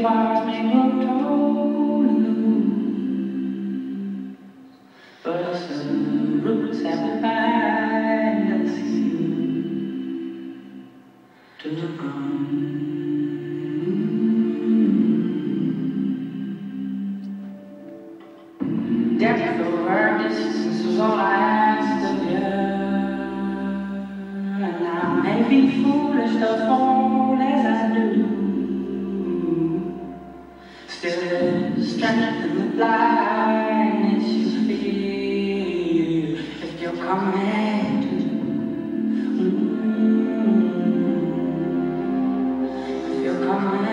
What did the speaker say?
bars make your toe loose, but it's the roots that bind us here to the ground. Depth of our distance was all I asked of you, and I may be foolish to fall as I do. Still, there's strength in the blindness you feel if you're coming to. If you're coming.